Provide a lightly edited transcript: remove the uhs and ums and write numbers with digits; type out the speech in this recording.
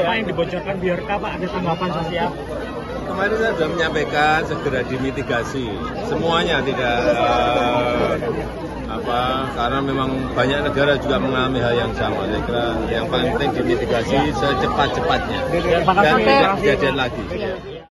Apa yang dibocorkan Biorka, Pak, ada tanggapan sosial? Kemarin saya sudah menyampaikan segera dimitigasi semuanya, tidak karena memang banyak negara juga mengalami hal yang sama. Saya kira yang paling penting dimitigasi secepat-cepatnya dan tidak kejadian lagi.